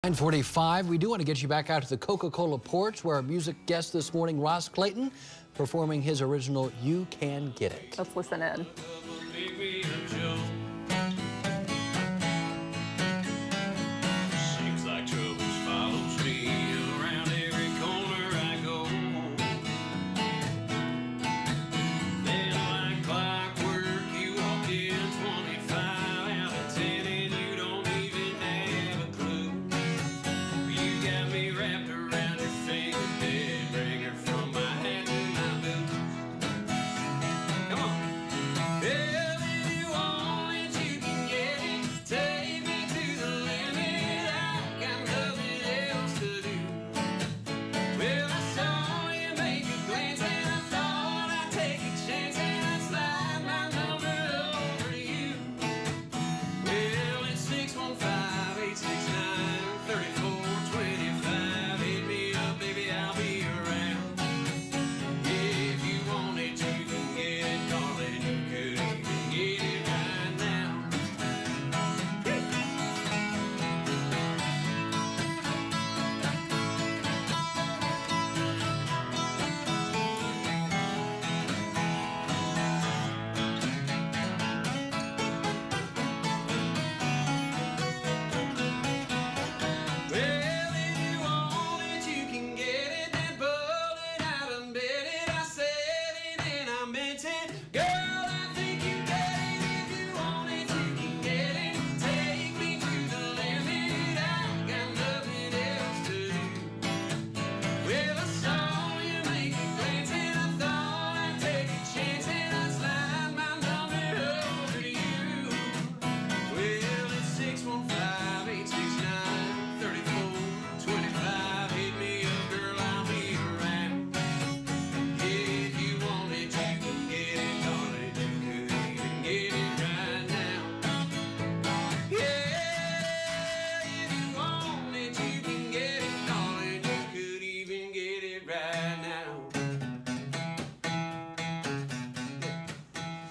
9:45. We do want to get you back out to the Coca-Cola Porch, where our music guest this morning, Ross Clayton, performing his original "You Can Get It." Let's listen in.